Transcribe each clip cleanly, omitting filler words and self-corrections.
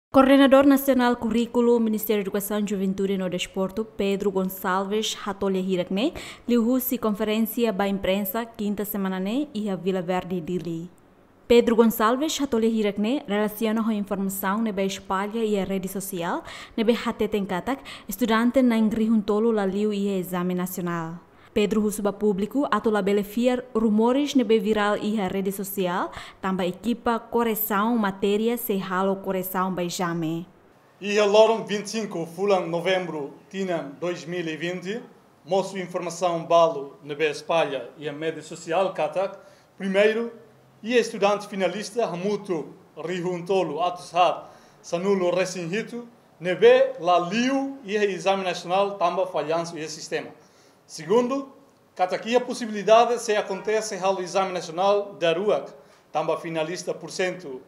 Coordenador Nacional Currículo Ministério da Educação, Juventude e Desporto, Pedro Gonçalves Hatolha Hirakne, liu-se conferência para a imprensa quinta semana e a Vila Verde Dili. Pedro Gonçalves Hatolha Hirakne relaciona com a informação nebe espalha e a rede social nebe hateten katak estudante na ingrihuntolo la liu e exame nacional. Pedro Husuba Público atola belefia rumores nebe viral e a rede social, também equipa correção matéria se halo correção by exame. E aloram 25 de novembro de 2020, mostro informação balo nebe espalha e a mídia social katak. Primeiro, e estudante finalista Hamuto Rihuntolo Atushad Sanulo Resinhito nebe la liu e a exame nacional tamba falhanço e sistema. Segundo, aqui a possibilidade se acontece o exame nacional da RUAC, tamba finalista por cento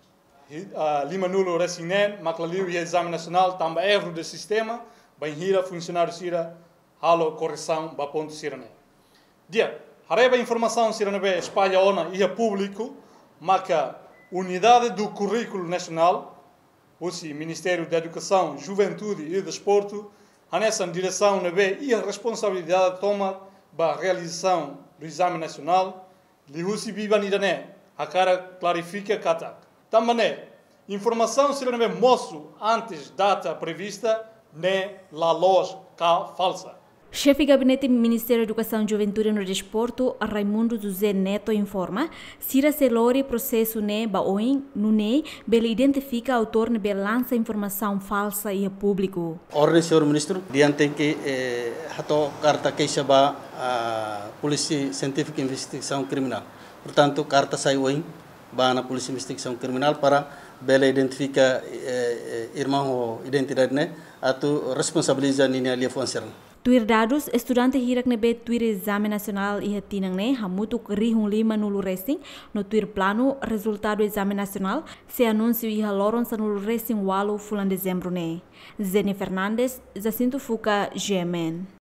lima nulo resinen, maclaliu e exame nacional tamba erro do sistema, bem hira funcionário sira halo correção ba ponto sirane. Dia, hareba informação sirane be espalha ona e a público, maca unidade do currículo nacional, o Ministério da Educação, Juventude e Desporto, nessa direção e a responsabilidade toma para a realização do exame nacional, lihusi bibanirane, a cara clarifica katak. Também, informação se não moço antes data prevista, ne la loja cá falsa. Chefe de Gabinete do Ministério da Educação, Juventude e Desporto, Raimundo José Neto informa, Sira Selori processo ne baoin nune bele identifica autor ne bele lança informação falsa e a público. Ordem, senhor ministro, diante que hato carta queixa ba Polícia Científica de Investigação Criminal. Portanto, carta saiu ba na Polícia de Investigação Criminal para bele identifica irmão identidade ne atu responsabiliza ninia ali funcionar. Tuir dados, estudante hirak nebe tuir exame nacional e hatinang ne hamutu rihung lima nulu racing no tuir plano resultado exame nacional se anúncio e haloron sa nulu racing walo fulan dezembro ne. Zeni Fernandes, Jacinto Fuca, GMN.